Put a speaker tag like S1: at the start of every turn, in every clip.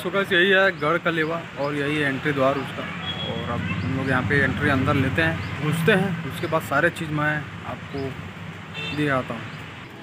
S1: Sucks यही है गढ़ कलेवा और यही है एंट्री द्वार उसका। और अब हम लोग यहाँ पे एंट्री अंदर लेते हैं, घुसते हैं, उसके बाद सारे चीज़ मैं आपको दिखाता हूँ।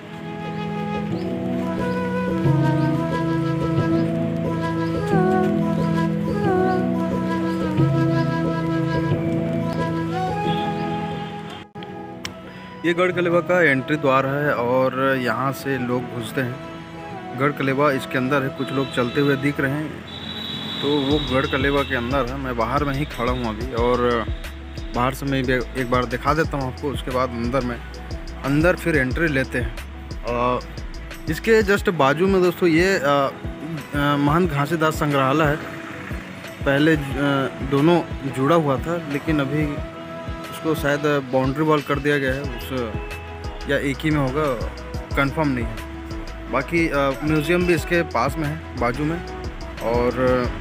S1: ये गढ़ कलेवा का एंट्री द्वार है और यहाँ से लोग घुसते हैं। गढ़ कलेवा इसके अंदर है, कुछ लोग चलते हुए दिख रहे हैं, तो वो गढ़ कलेवा के अंदर है। मैं बाहर में ही खड़ा हूँ अभी, और बाहर से मैं एक बार दिखा देता हूँ आपको, उसके बाद अंदर फिर एंट्री लेते हैं। इसके जस्ट बाजू में दोस्तों ये महंत घासीदास संग्रहालय है। पहले दोनों जुड़ा हुआ था, लेकिन अभी उसको शायद बाउंड्री वॉल कर दिया गया है, उस या एक ही में होगा, कंफर्म नहीं है। बाकी म्यूज़ियम भी इसके पास में है, बाजू में। और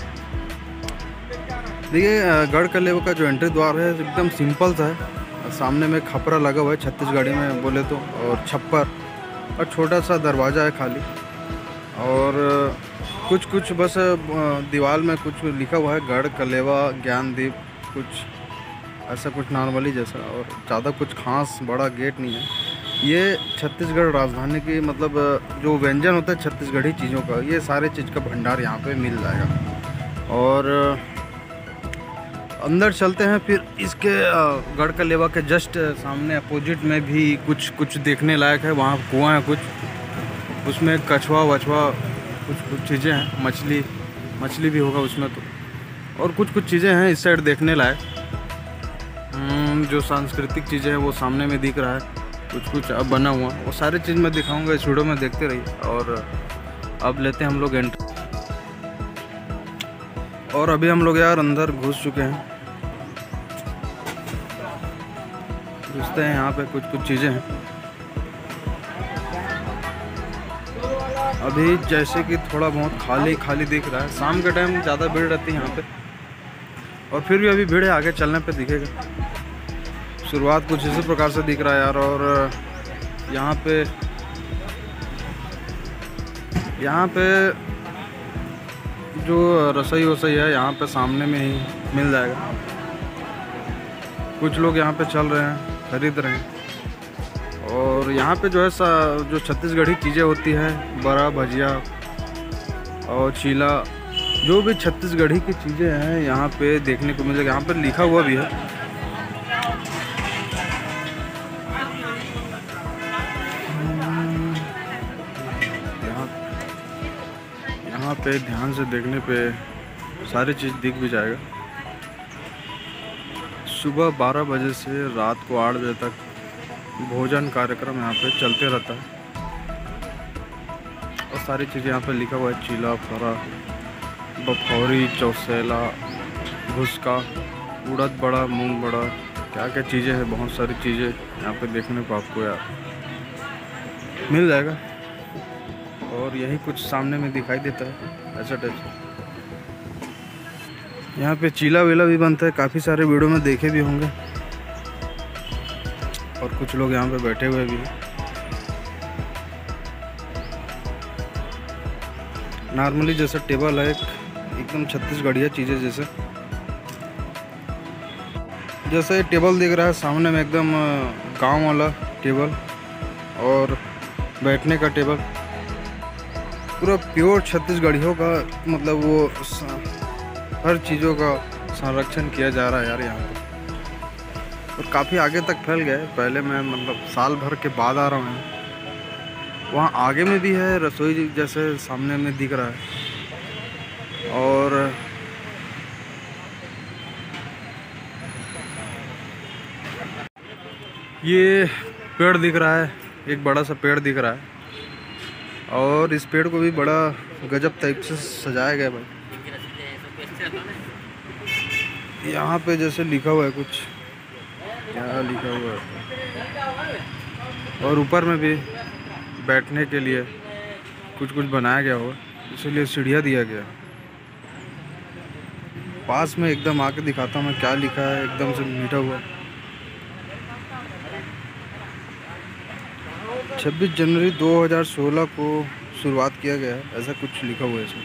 S1: देखिए गढ़ कलेवा का जो एंट्री द्वार है एकदम सिंपल सा है। सामने में खपरा लगा हुआ है छत्तीसगढ़ी में बोले तो, और छप्पर, और छोटा सा दरवाज़ा है खाली। और कुछ बस दीवार में कुछ लिखा हुआ है, गढ़ कलेवा ज्ञानदीप, कुछ ऐसा कुछ नॉर्मली जैसा, और ज़्यादा कुछ खास बड़ा गेट नहीं है। ये छत्तीसगढ़ राजधानी की मतलब जो व्यंजन होता है छत्तीसगढ़ी चीज़ों का, ये सारे चीज़ का भंडार यहाँ पे मिल जाएगा। और अंदर चलते हैं फिर। इसके गढ़ कलेवा के जस्ट सामने अपोजिट में भी कुछ देखने लायक है। वहाँ कुआं है कुछ, उसमें कछुआ वछुआ कुछ चीज़ें हैं, मछली भी होगा उसमें तो, और कुछ चीज़ें हैं इस साइड देखने लायक। जो सांस्कृतिक चीज़ें हैं वो सामने में दिख रहा है, कुछ अब बना हुआ, वो सारी चीज़ मैं दिखाऊंगा इस वीडियो में, देखते रहिए। और अब लेते हैं हम लोग एंट्री, और अभी हम लोग यार अंदर घुस चुके हैं। घुसते हैं, यहाँ पे कुछ चीज़ें हैं। अभी जैसे कि थोड़ा बहुत खाली दिख रहा है, शाम के टाइम ज़्यादा भीड़ रहती है यहाँ पे, और फिर भी अभी भीड़ है, आगे चलने पे दिखेगा। शुरुआत कुछ इसी प्रकार से दिख रहा है यार। और यहाँ पे जो रसोई वसोई है यहाँ पे सामने में ही मिल जाएगा। कुछ लोग यहाँ पे चल रहे हैं, खरीद रहे हैं। और यहाँ पे जो है जो छत्तीसगढ़ी चीज़ें होती है, बड़ा भजिया और चीला, जो भी छत्तीसगढ़ी की चीज़ें हैं यहाँ पे देखने को मिलेगा। यहाँ पे लिखा हुआ भी है। यहाँ पे ध्यान से देखने पे सारी चीज़ दिख भी जाएगा। सुबह 12 बजे से रात को 8 बजे तक भोजन कार्यक्रम यहाँ पे चलते रहता है, और सारी चीज़ें यहाँ पे लिखा हुआ है। चीला, फरा, बफौरी, चौसेला, घुसका, उड़द बड़ा, मूंग बड़ा, क्या चीज़ें हैं, बहुत सारी चीज़ें यहाँ पे देखने को आपको यार मिल जाएगा। और यही कुछ सामने में दिखाई देता है ऐसा टाइप से। यहाँ पे चीला वीला भी बनता है, काफ़ी सारे वीडियो में देखे भी होंगे। और कुछ लोग यहाँ पे बैठे हुए भी हैं। नॉर्मली जैसा टेबल है, एकदम छत्तीसगढ़िया चीज़ें जैसे टेबल दिख रहा है सामने में, एकदम गांव वाला टेबल और बैठने का टेबल, पूरा प्योर छत्तीसगढ़ियों का, मतलब वो हर चीज़ों का संरक्षण किया जा रहा है यार यहाँ पर। और काफ़ी आगे तक फैल गया है। पहले मैं मतलब साल भर के बाद आ रहा हूँ। वहाँ आगे में भी है रसोई जैसे सामने में दिख रहा है। और ये पेड़ दिख रहा है, एक बड़ा सा पेड़ दिख रहा है, और इस पेड़ को भी बड़ा गजब टाइप से सजाया गया भाई। यहाँ पे जैसे लिखा हुआ है कुछ, क्या लिखा हुआ है, और ऊपर में भी बैठने के लिए कुछ बनाया गया होगा, इसीलिए सीढ़ियाँ दिया गया। पास में एकदम आके दिखाता हूँ मैं क्या लिखा है, एकदम से मीठा हुआ। 26 जनवरी 2016 को शुरुआत किया गया है, ऐसा कुछ लिखा हुआ है इसमें।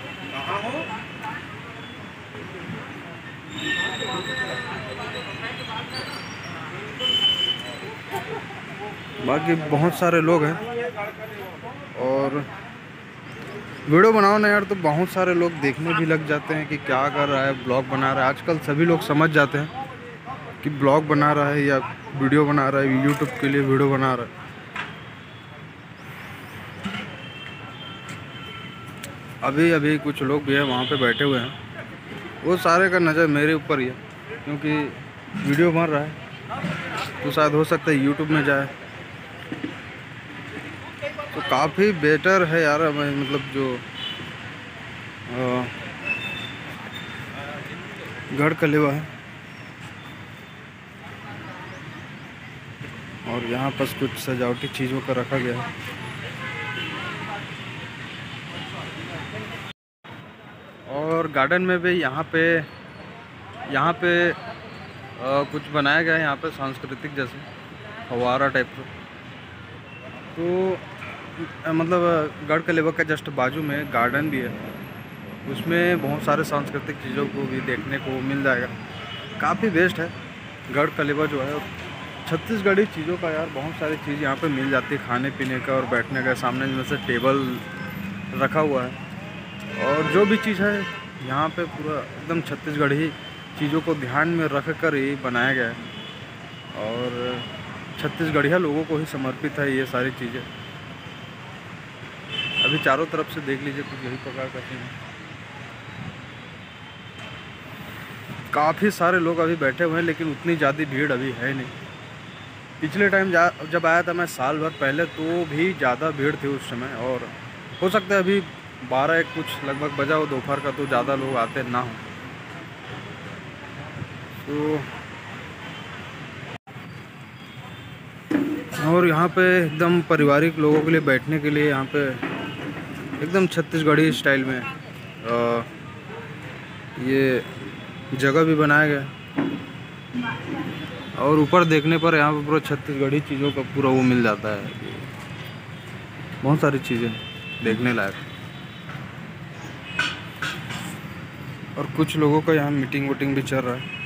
S1: बाकी बहुत सारे लोग हैं और वीडियो बनाओ ना यार तो बहुत सारे लोग देखने भी लग जाते हैं कि क्या कर रहा है, ब्लॉग बना रहा है। आजकल सभी लोग समझ जाते हैं कि ब्लॉग बना रहा है या वीडियो बना रहा है, यूट्यूब के लिए वीडियो बना रहा है। अभी अभी कुछ लोग भी हैं वहाँ पे बैठे हुए हैं, वो सारे का नज़र मेरे ऊपर ही है क्योंकि वीडियो बन रहा है तो शायद हो सकता है यूट्यूब में जाए। तो काफ़ी बेटर है यार, मतलब जो गढ़ कलेवा है और यहाँ पर कुछ सजावटी चीज़ों का रखा गया है। और गार्डन में भी यहाँ पे कुछ बनाया गया है, यहाँ पे सांस्कृतिक जैसे फव्वारा टाइप का। तो मतलब गढ़ कलेवा का जस्ट बाजू में गार्डन भी है, उसमें बहुत सारे सांस्कृतिक चीज़ों को भी देखने को मिल जाएगा। काफ़ी बेस्ट है गढ़ कलेवा जो है। छत्तीसगढ़ी चीज़ों का यार बहुत सारी चीज़ यहाँ पे मिल जाती है, खाने पीने का और बैठने का। सामने में से टेबल रखा हुआ है और जो भी चीज़ है यहाँ पे पूरा एकदम छत्तीसगढ़ी चीज़ों को ध्यान में रख कर ही बनाया गया है और छत्तीसगढ़िया लोगों को ही समर्पित है ये सारी चीज़ें। अभी चारों तरफ से देख लीजिए कुछ यही प्रकार का सीन है। काफ़ी सारे लोग अभी बैठे हुए हैं लेकिन उतनी ज़्यादा भीड़ अभी है नहीं। पिछले टाइम जब आया था मैं साल भर पहले तो भी ज़्यादा भीड़ थी उस समय, और हो सकता है अभी 12-1 कुछ लगभग बजा हो दोपहर का तो ज़्यादा लोग आते ना हो। तो और यहाँ पे एकदम पारिवारिक लोगों के लिए बैठने के लिए यहाँ पे एकदम छत्तीसगढ़ी स्टाइल में ये जगह भी बनाया गया और ऊपर देखने पर यहाँ पे पूरा छत्तीसगढ़ी चीज़ों का पूरा वो मिल जाता है। बहुत सारी चीज़ें देखने लायक। और कुछ लोगों का यहाँ मीटिंग वोटिंग भी चल रहा है।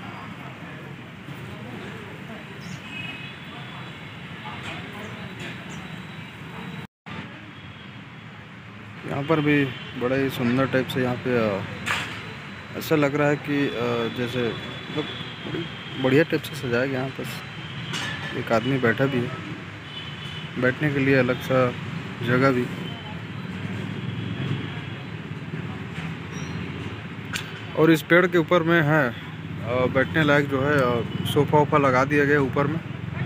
S1: यहाँ पर भी बड़ा ही सुंदर टाइप से यहाँ पे ऐसा लग रहा है कि जैसे मतलब बढ़िया टाइप से सजाया गया। यहाँ पर एक आदमी बैठा भी है, बैठने के लिए अलग सा जगह भी। और इस पेड़ के ऊपर में है बैठने लायक जो है सोफ़ा वोफा लगा दिया गया ऊपर में,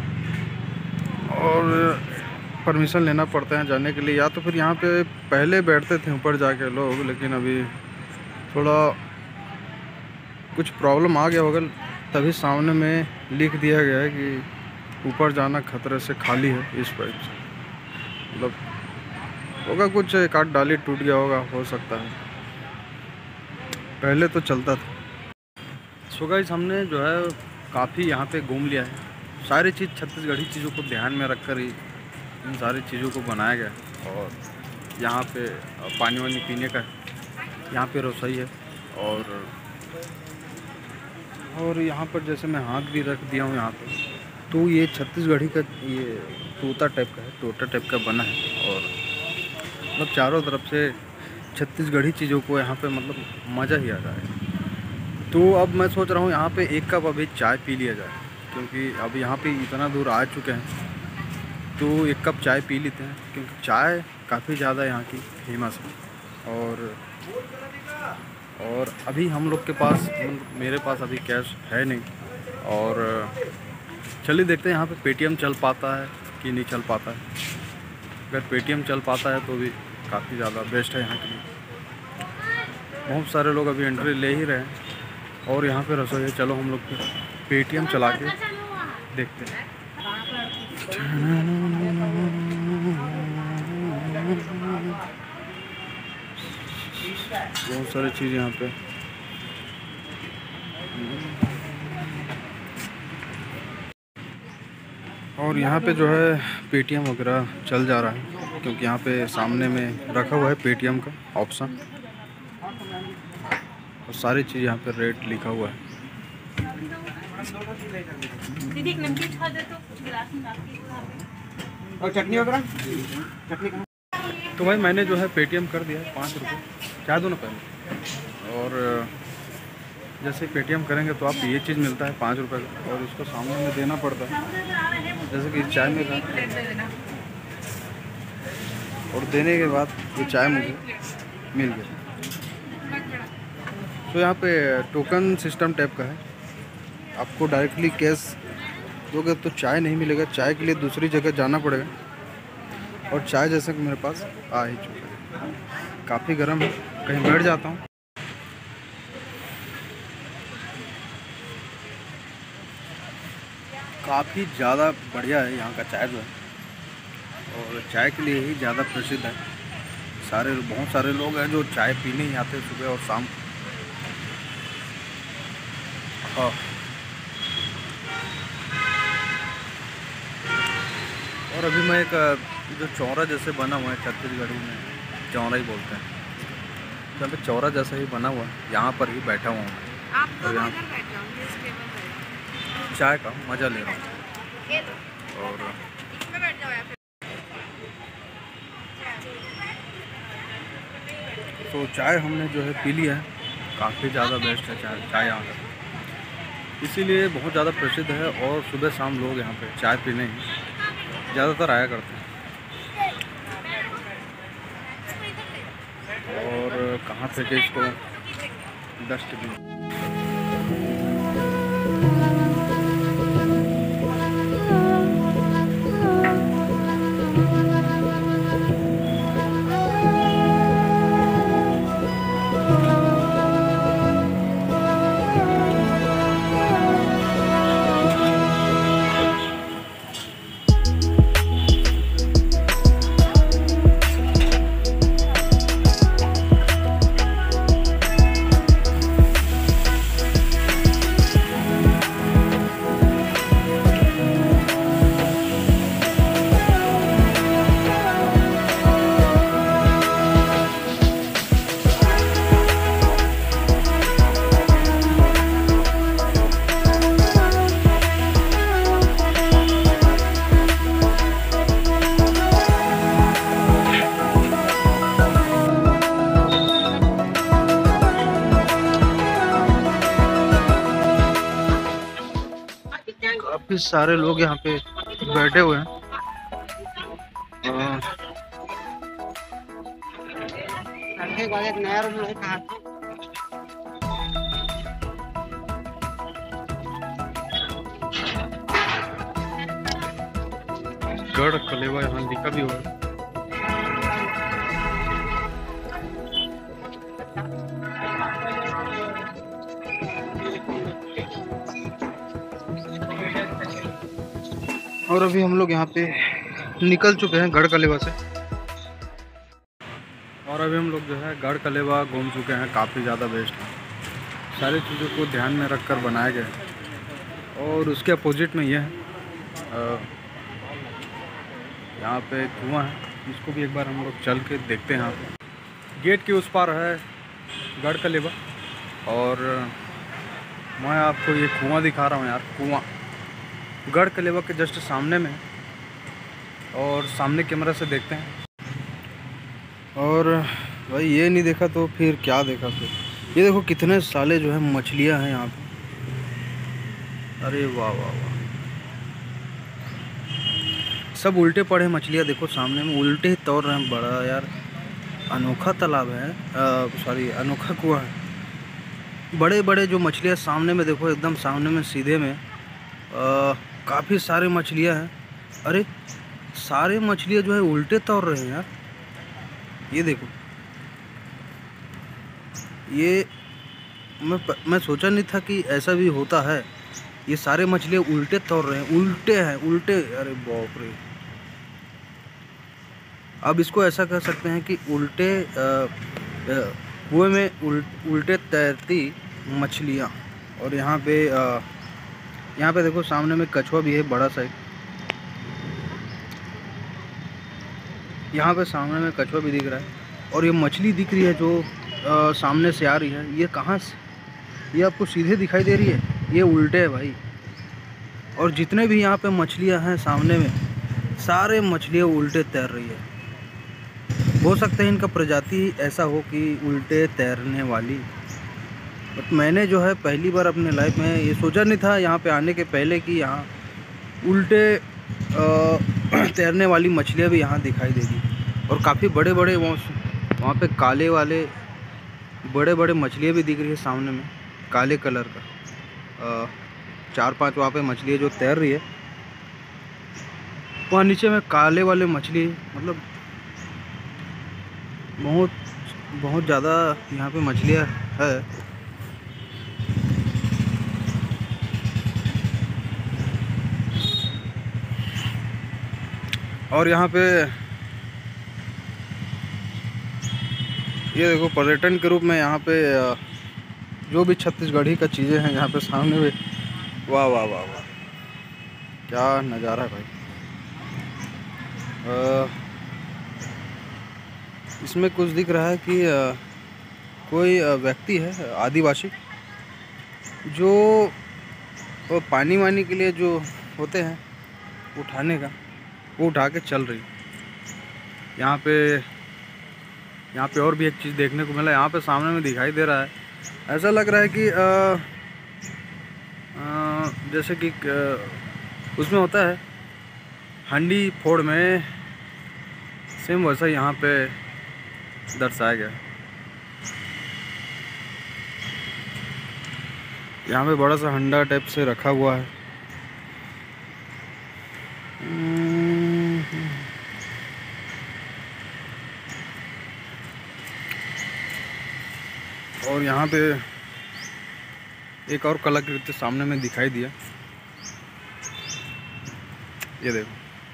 S1: और परमिशन लेना पड़ता है जाने के लिए। या तो फिर यहाँ पे पहले बैठते थे ऊपर जाके लोग, लेकिन अभी थोड़ा कुछ प्रॉब्लम आ गया होगा तभी सामने में लिख दिया गया है कि ऊपर जाना खतरे से खाली है। इस पाइप से मतलब होगा कुछ एक आध डाली टूट गया होगा, हो सकता है, पहले तो चलता था। सो गाइस हमने जो है काफ़ी यहाँ पे घूम लिया है। सारी चीज़ छत्तीसगढ़ी चीज़ों को ध्यान में रखकर ही इन सारी चीज़ों को बनाया गया है। और यहाँ पे पानी वानी पीने का, यहाँ पे रसोई है और यहाँ पर जैसे मैं हाथ भी रख दिया हूँ यहाँ पे, तो ये छत्तीसगढ़ी का ये तोता टाइप का है, टोटा टाइप का बना है। और मतलब चारों तरफ से छत्तीसगढ़ी चीज़ों को यहाँ पे मतलब मज़ा ही आ रहा है। तो अब मैं सोच रहा हूँ यहाँ पे एक कप अभी चाय पी लिया जाए, क्योंकि अब यहाँ पे इतना दूर आ चुके हैं तो एक कप चाय पी लेते हैं, क्योंकि चाय काफ़ी ज़्यादा यहाँ की फेमस है। और अभी हम लोग के पास, मेरे पास अभी कैश है नहीं, और चलिए देखते हैं यहाँ पे पेटीएम चल पाता है कि नहीं चल पाता है। अगर पेटीएम चल पाता है तो भी काफ़ी ज़्यादा बेस्ट है यहाँ के लिए। बहुत सारे लोग अभी एंट्री ले ही रहे हैं और यहाँ पे रसोई है। चलो हम लोग पेटीएम चला के देखते हैं। बहुत सारी चीज़ यहाँ पे, और यहाँ पे जो है पेटीएम वगैरह चल जा रहा है। क्योंकि यहाँ पे सामने में रखा हुआ है पेटीएम का ऑप्शन और सारी चीज़ यहाँ पे रेट लिखा हुआ है।
S2: दीदी एक नमकीन खा दे तो गिलास में
S3: और चटनी वगैरह चटनी।
S1: तो भाई मैंने जो है पेटीएम कर दिया है 5 रुपये, चाय दो ना पहले। और जैसे पेटीएम करेंगे तो आप ये चीज़ मिलता है 5 रुपये का और इसको सामने में देना पड़ता है, जैसे कि चाय में और देने के बाद ये चाय मुझे मिल गया। तो यहाँ पे टोकन सिस्टम टाइप का है, आपको डायरेक्टली कैश दोगे तो चाय नहीं मिलेगा, चाय के लिए दूसरी जगह जाना पड़ेगा। और चाय जैसे कि मेरे पास आ ही चुका है, काफ़ी गर्म है, कहीं बैठ जाता हूँ। काफ़ी ज़्यादा बढ़िया है यहाँ का चाय जो है, और चाय के लिए ही ज़्यादा प्रसिद्ध है। बहुत सारे लोग हैं जो चाय पीने ही आते हैं सुबह और शाम। हाँ, और अभी मैं एक जो चौरा जैसे बना हुआ है, छत्तीसगढ़ी में चौरा ही बोलते हैं, जहाँ पे चौरा जैसा ही बना हुआ है, यहाँ पर ही बैठा हुआ हूँ मैं और यहाँ चाय का मज़ा ले रहा हूँ। और तो चाय हमने जो है पी लिया है, काफ़ी ज़्यादा बेस्ट है चाय यहाँ का, इसीलिए बहुत ज़्यादा प्रसिद्ध है। और सुबह शाम लोग यहाँ पे चाय पीने ही ज़्यादातर आया करते हैं। और कहाँ फेंके इसको, डस्टबिन। काफ़ी सारे लोग यहाँ पे बैठे हुए हैं। गढ़ कलेवा यहाँ लिखा भी हुआ है। और अभी हम लोग यहाँ पे निकल चुके हैं गढ़ कलेवा से, और अभी हम लोग जो है गढ़ कलेवा घूम चुके हैं। काफ़ी ज़्यादा बेस्ट है, सारी चीज़ों को ध्यान में रखकर बनाए गए। और उसके अपोजिट में ये है, यहाँ पे कुआं है, इसको भी एक बार हम लोग चल के देखते हैं। यहाँ पे गेट के उस पार है गढ़ कलेवा, और मैं आपको ये कुआं दिखा रहा हूँ यार। कुआं गढ़ कलेवा के जस्ट सामने में, और सामने कैमरा से देखते हैं। और भाई ये नहीं देखा तो फिर क्या देखा फिर। ये देखो कितने साले जो है मछलियाँ हैं यहाँ पे। अरे वाह वाह वाह, सब उल्टे पड़े मछलियाँ। देखो सामने में उल्टे ही तौर रहे हैं। बड़ा यार अनोखा तालाब है, सॉरी अनोखा कुआं है। बड़े बड़े जो मछलियाँ सामने में देखो, एकदम सामने में सीधे में काफ़ी सारे मछलियाँ हैं। अरे सारे मछलियाँ जो है उल्टे तौर रहे हैं यार। ये देखो, ये मैं सोचा नहीं था कि ऐसा भी होता है। ये सारे मछलियाँ उल्टे तौर रहे हैं, उल्टे हैं, उल्टे। अरे बाप रे, अब इसको ऐसा कह सकते हैं कि उल्टे कुएं में उल्टे तैरती मछलियाँ। और यहाँ पे देखो सामने में कछुआ भी है, बड़ा सा। यहाँ पे सामने में कछुआ भी दिख रहा है और ये मछली दिख रही है जो सामने से आ रही है। ये कहाँ से, ये आपको सीधे दिखाई दे रही है, ये उल्टे है भाई। और जितने भी यहाँ पे मछलियाँ हैं सामने में, सारे मछलियाँ उल्टे तैर रही है। हो सकता है इनका प्रजाति ऐसा हो कि उल्टे तैरने वाली। बट मैंने जो है पहली बार अपने लाइफ में ये सोचा नहीं था यहाँ पे आने के पहले कि यहाँ उल्टे तैरने वाली मछलियाँ भी यहाँ दिखाई देगी। और काफ़ी बड़े बड़े वहाँ पे काले वाले बड़े बड़े मछलियाँ भी दिख रही है सामने में, काले कलर का 4-5 वहाँ पे मछलियाँ जो तैर रही है। वहाँ नीचे में काले वाले मछली, मतलब बहुत ज़्यादा यहाँ पे मछलियाँ है। और यहाँ पे ये देखो पर्यटन के रूप में यहाँ पे जो भी छत्तीसगढ़ी का चीज़ें हैं यहाँ पे सामने में, वाह वाह वाह वाह, क्या नज़ारा है भाई। इसमें कुछ दिख रहा है कि कोई व्यक्ति है आदिवासी जो पानी वानी के लिए जो होते हैं उठाने का, वो उठा के चल रही। यहाँ पे और भी एक चीज़ देखने को मिला, यहाँ पे सामने में दिखाई दे रहा है। ऐसा लग रहा है कि जैसे कि उसमें होता है हंडी फोड़ में, सेम वैसा यहाँ पे दर्शाया गया। यहाँ पे बड़ा सा हंडा टाइप से रखा हुआ है। और यहाँ पे एक और कलाकृति सामने में दिखाई दिया, ये देखो।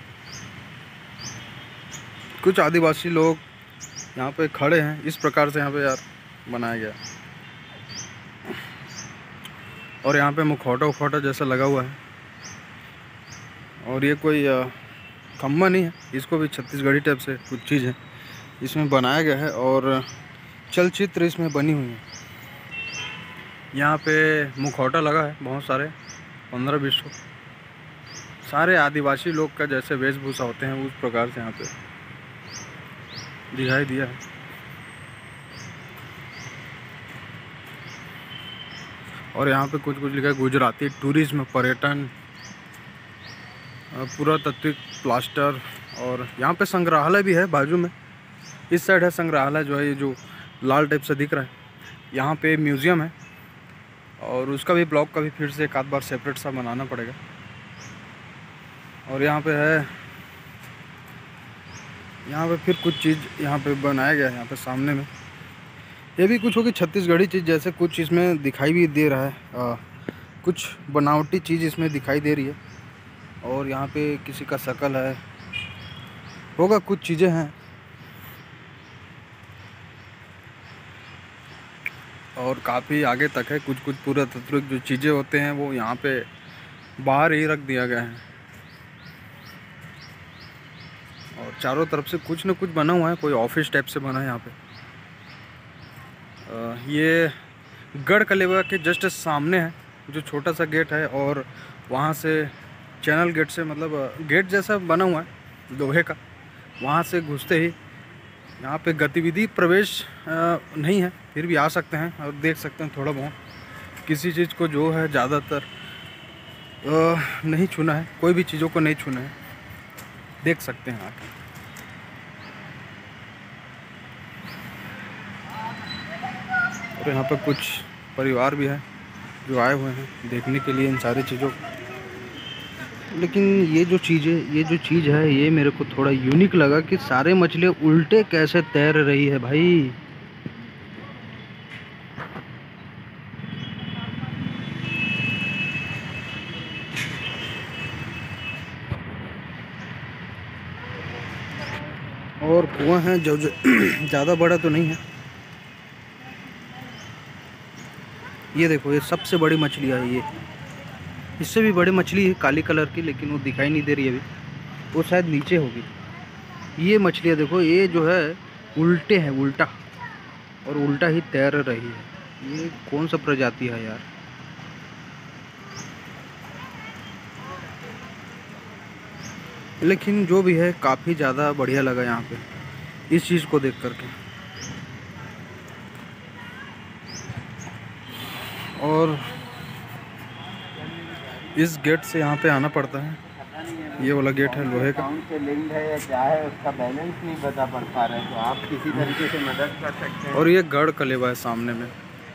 S1: कुछ आदिवासी लोग यहाँ पे खड़े हैं, इस प्रकार से यहाँ पे यार बनाया गया। और यहाँ पे मुखौटा जैसा लगा हुआ है। और ये कोई खम्बा नहीं है, इसको भी छत्तीसगढ़ी टाइप से कुछ चीज़ है इसमें बनाया गया है। और चलचित्र इसमें बनी हुई है। यहाँ पे मुखौटा लगा है बहुत सारे, 15-20 सारे आदिवासी लोग का जैसे वेशभूषा होते हैं उस प्रकार से यहाँ पे दिखाई दिया है। और यहाँ पे कुछ लिखा है गुजराती टूरिज्म, पर्यटन, पुरातात्विक, प्लास्टर। और यहाँ पे संग्रहालय भी है बाजू में, इस साइड है संग्रहालय जो है, ये जो लाल टाइप से दिख रहा है। यहाँ पे म्यूज़ियम है और उसका भी ब्लॉग का भी फिर से एक आध बार सेपरेट सा बनाना पड़ेगा। और यहाँ पे है, यहाँ पे फिर कुछ चीज़ यहाँ पे बनाया गया है। यहाँ पे सामने में ये भी कुछ होगी छत्तीसगढ़ी चीज़ जैसे कुछ इसमें दिखाई भी दे रहा है। कुछ बनावटी चीज़ इसमें दिखाई दे रही है। और यहाँ पे किसी का शकल है, होगा कुछ चीज़ें हैं। और काफ़ी आगे तक है। कुछ पुरातात्विक जो चीज़ें होते हैं वो यहाँ पे बाहर ही रख दिया गया है। और चारों तरफ से कुछ न कुछ बना हुआ है, कोई ऑफिस टाइप से बना है यहाँ पे। ये गढ़कलेवा के जस्ट सामने है जो छोटा सा गेट है। और वहाँ से चैनल गेट से, मतलब गेट जैसा बना हुआ है लोहे का, वहाँ से घुसते ही यहाँ पे गतिविधि प्रवेश नहीं है, फिर भी आ सकते हैं और देख सकते हैं थोड़ा बहुत। किसी चीज़ को जो है ज़्यादातर नहीं छूना है, कोई भी चीज़ों को नहीं छूना है, देख सकते हैं आके। और यहाँ पे कुछ परिवार भी है जो आए हुए हैं देखने के लिए इन सारी चीज़ों को। लेकिन ये जो चीज़ है ये मेरे को थोड़ा यूनिक लगा कि सारे मछलियाँ उल्टे कैसे तैर रही है भाई। और कुआं है जो ज़्यादा बड़ा तो नहीं है। ये देखो, ये सबसे बड़ी मछली है। ये इससे भी बड़ी मछली है काली कलर की, लेकिन वो दिखाई नहीं दे रही है अभी, वो शायद नीचे होगी। ये मछलियाँ देखो, ये जो है उल्टे हैं, उल्टा, और उल्टा ही तैर रही है। ये कौन सा प्रजाति है यार? लेकिन जो भी है काफ़ी ज़्यादा बढ़िया लगा यहाँ पे इस चीज़ को देख करके। और इस गेट से यहाँ पे आना पड़ता है। ये वाला गेट है लोहे का।
S3: अकाउंट से लिंक है या क्या है उसका बैलेंस नहीं बता पा रहे, तो आप किसी तरीके से मदद कर सकते हैं।
S1: और ये गढ़ कलेवा है सामने में।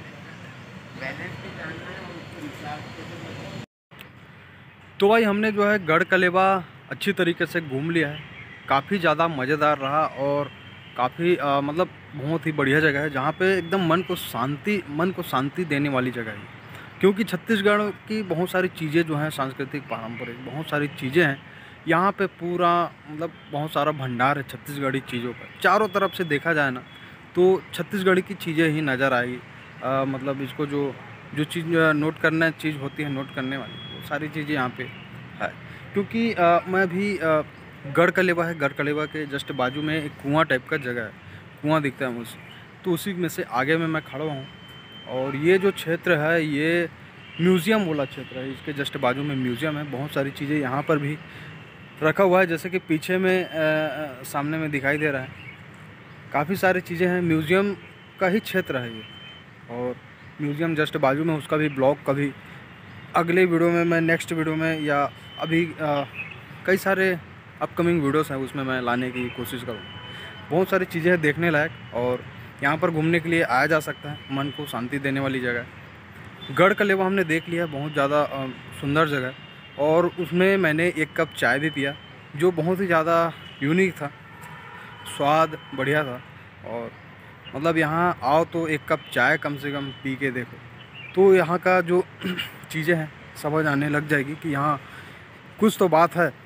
S1: तो भाई हमने जो है गढ़ कलेवा अच्छी तरीके से घूम लिया है। काफ़ी ज़्यादा मज़ेदार रहा और काफ़ी मतलब बहुत ही बढ़िया जगह है, जहाँ पे एकदम मन को शांति देने वाली जगह है। क्योंकि छत्तीसगढ़ की बहुत सारी चीज़ें जो हैं सांस्कृतिक, पारंपरिक, बहुत सारी चीज़ें हैं यहाँ पे। पूरा मतलब बहुत सारा भंडार है छत्तीसगढ़ी चीज़ों का। चारों तरफ से देखा जाए ना तो छत्तीसगढ़ी की चीज़ें ही नज़र आएगी। मतलब इसको जो चीज़ नोट करना चीज़ होती है, नोट करने वाली, वो सारी चीज़ें यहाँ पे है। क्योंकि मैं भी गढ़ कलेवा है, गढ़ कलेवा के जस्ट बाजू में एक कुआं टाइप का जगह है, कुआं दिखता है मुझे, तो उसी में से आगे में मैं खड़ा हूँ। और ये जो क्षेत्र है ये म्यूज़ियम वाला क्षेत्र है, इसके जस्ट बाजू में म्यूज़ियम है। बहुत सारी चीज़ें यहाँ पर भी रखा हुआ है, जैसे कि पीछे में सामने में दिखाई दे रहा है। काफ़ी सारी चीज़ें हैं, म्यूज़ियम का ही क्षेत्र है ये। और म्यूज़ियम जस्ट बाजू में, उसका भी ब्लॉग कभी अगले वीडियो में, मैं नेक्स्ट वीडियो में या अभी कई सारे अपकमिंग वीडियोस हैं उसमें मैं लाने की कोशिश करूँगा। बहुत सारी चीज़ें हैं देखने लायक, और यहाँ पर घूमने के लिए आया जा सकता है। मन को शांति देने वाली जगह है। गढ़ कलेवा हमने देख लिया, बहुत ज़्यादा सुंदर जगह है। और उसमें मैंने एक कप चाय भी पिया, जो बहुत ही ज़्यादा यूनिक था, स्वाद बढ़िया था। और मतलब यहाँ आओ तो एक कप चाय कम से कम पी के देखो, तो यहाँ का जो चीज़ें हैं समझ आने लग जाएगी कि यहाँ कुछ तो बात है।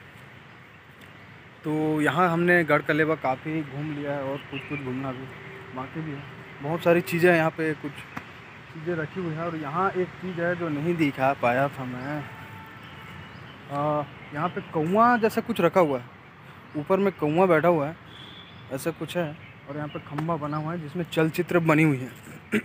S1: तो यहाँ हमने गढ़ कलेवा काफ़ी घूम लिया है, और कुछ घूमना भी बाकी भी है। बहुत सारी चीज़ें यहाँ पे, कुछ चीज़ें रखी हुई हैं। और यहाँ एक चीज़ है जो नहीं दिखा पाया था मैं, यहाँ पे कौवा जैसा कुछ रखा हुआ है, ऊपर में कौवा बैठा हुआ है, ऐसा कुछ है। और यहाँ पे खंभा बना हुआ है जिसमें चलचित्र बनी हुई है।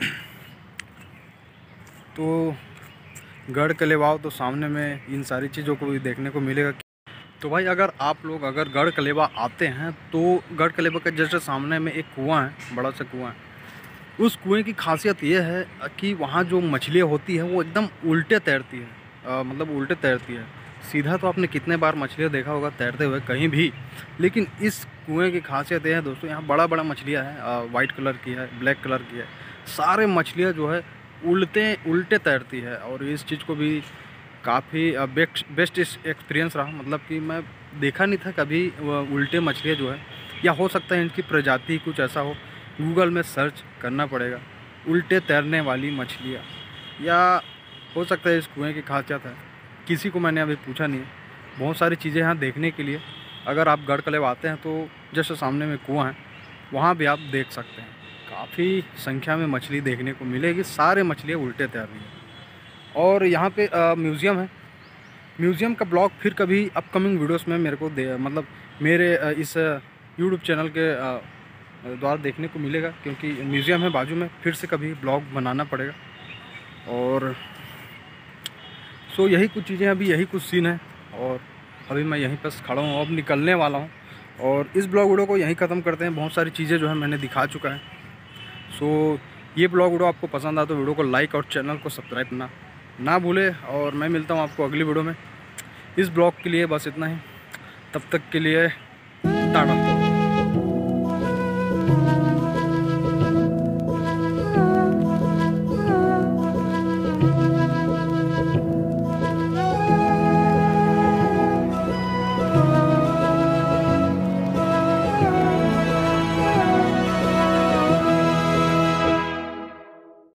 S1: तो गढ़ कलेवा तो सामने में इन सारी चीज़ों को भी देखने को मिलेगा। तो भाई अगर आप लोग गढ़ कलेवा आते हैं तो गढ़ कलेवा के जस्ट सामने में एक कुआं है, बड़ा सा कुआं है। उस कुएं की खासियत ये है कि वहाँ जो मछलियाँ होती हैं वो एकदम उल्टे तैरती है, मतलब उल्टे तैरती है। सीधा तो आपने कितने बार मछलियाँ देखा होगा तैरते हुए कहीं भी, लेकिन इस कुएं की खासियत ये है दोस्तों, यहाँ बड़ा बड़ा मछलियाँ हैं, वाइट कलर की है, ब्लैक कलर की है। सारे मछलियाँ जो है उल्टे तैरती है। और इस चीज़ को भी काफ़ी बेस्ट एक्सपीरियंस रहा। मतलब कि मैं देखा नहीं था कभी उल्टे मछलियाँ जो है, या हो सकता है इनकी प्रजाति कुछ ऐसा हो, गूगल में सर्च करना पड़ेगा उल्टे तैरने वाली मछलियाँ, या हो सकता है इस कुएं की खासियत है। किसी को मैंने अभी पूछा नहीं है। बहुत सारी चीज़ें यहाँ देखने के लिए, अगर आप गढ़ कलेवा आते हैं तो जैसे सामने में कुआं है वहाँ भी आप देख सकते हैं। काफ़ी संख्या में मछली देखने को मिलेगी, सारे मछलियाँ उल्टे तैर रही हैं। और यहाँ पे म्यूज़ियम है। म्यूज़ियम का ब्लॉग फिर कभी अपकमिंग वीडियोस में मेरे को मतलब मेरे इस यूट्यूब चैनल के द्वारा देखने को मिलेगा, क्योंकि म्यूज़ियम है बाजू में, फिर से कभी ब्लॉग बनाना पड़ेगा। और सो यही कुछ चीज़ें, अभी यही कुछ सीन है। और अभी मैं यहीं पर खड़ा हूँ, अब निकलने वाला हूँ। और इस ब्लॉग वीडियो को यहीं ख़त्म करते हैं। बहुत सारी चीज़ें जो है मैंने दिखा चुका है। सो ये ब्लॉग वीडियो आपको पसंद आया तो वीडियो को लाइक और चैनल को सब्सक्राइब करना ना भूले। और मैं मिलता हूँ आपको अगली वीडियो में। इस ब्लॉग के लिए बस इतना ही, तब तक के लिए टाटा।